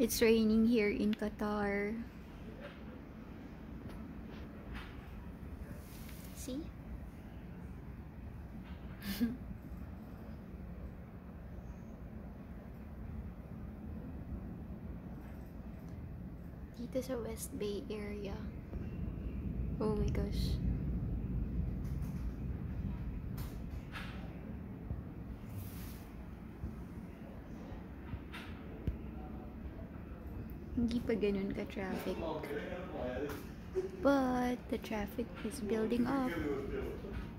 It's raining here in Qatar. See? Dito sa Westbay Area. Oh my gosh. Hindi pa ganun ka-traffic. But the traffic is building up.